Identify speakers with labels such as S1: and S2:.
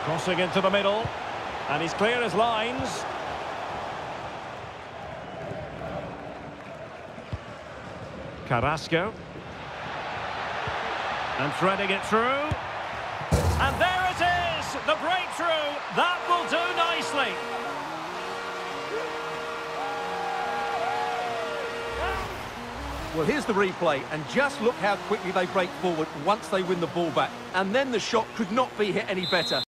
S1: Crossing into the middle. And he's clear as lines. Carrasco. And threading it through. And there it is! The breakthrough! That will do nicely.
S2: Well, here's the replay, and just look how quickly they break forward once they win the ball back. And then the shot could not be hit any better.